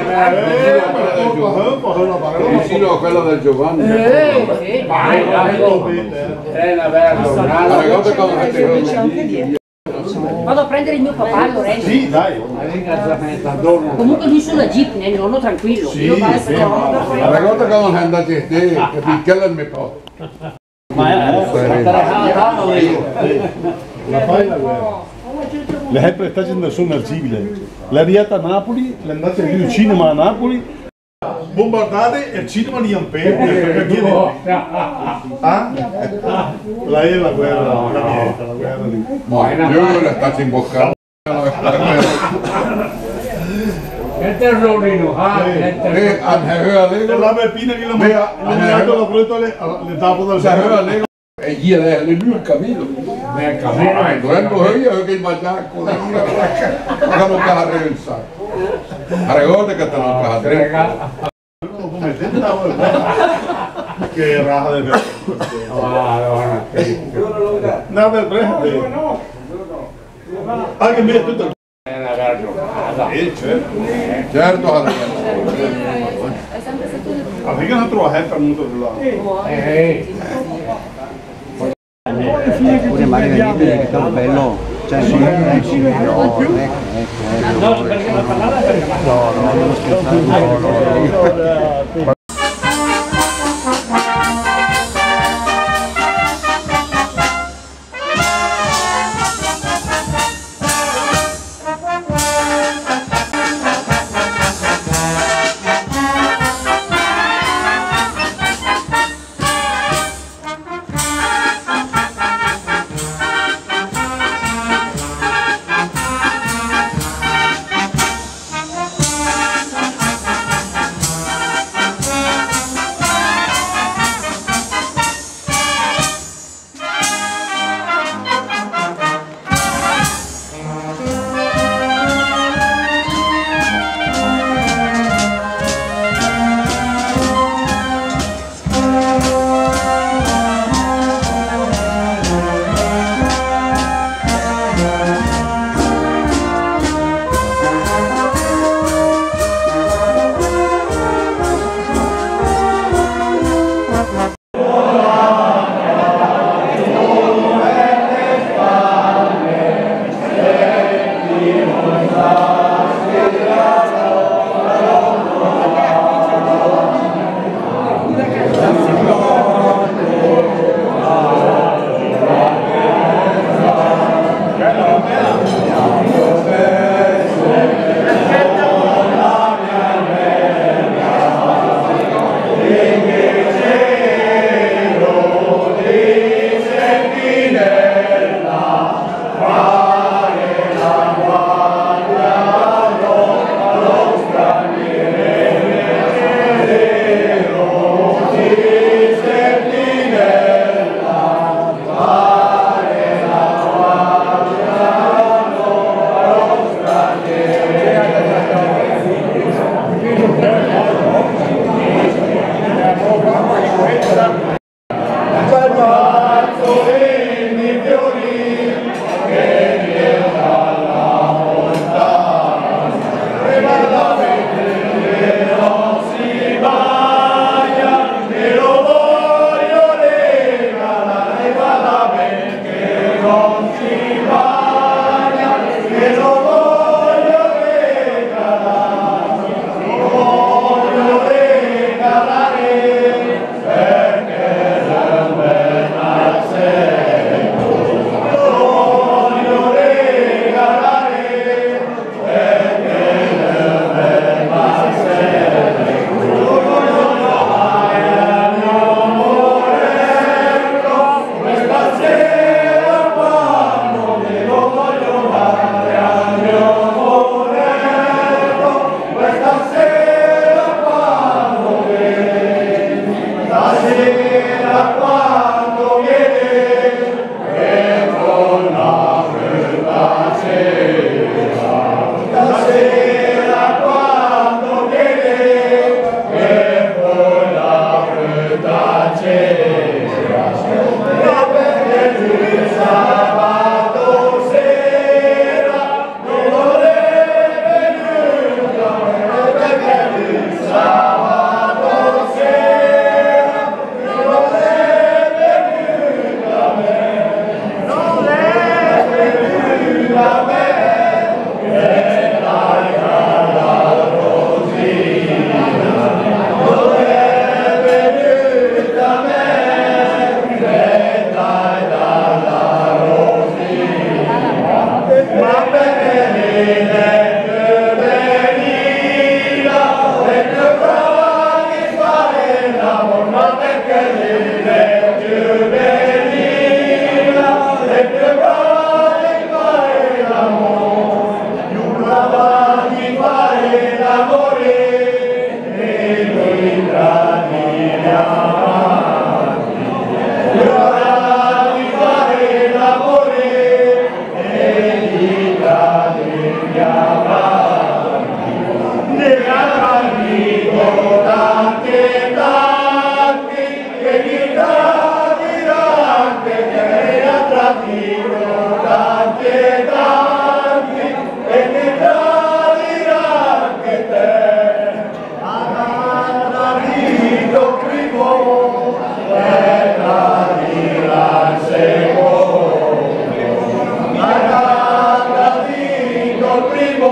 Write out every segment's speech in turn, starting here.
Vicino a quella del Giovanni. Vado a prendere il mio papà, Lorenzo. Sì, dai. Comunque lui sulla jeep, nel nonno tranquillo. Io vado a La cosa che non è andata a te, che picchiare il mio po'. La fai la guerra. Le Hepre sta facendo sommergibile. L'è arrivata a Napoli, è andata al cinema a Napoli, bombardate e il cinema di Ampere. Ah? La è la guerra, la niente, la guerra di... Ma io le sto imboccando. Che terrorino, La Beppina che l'ha mangiato la frutta le tapo dal cervello. E gli è lui il cammino. nel cammino. Dovendo io che il mangiacco, che non carre il sacco. Ricorda che te non carre. Che raha del no, del prende. Anche me tutto. È una gara giocata. Certo, perché non trova per molto là. Pure Mario Liberi che è bello, cioè No, perché la parlava perché no.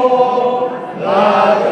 la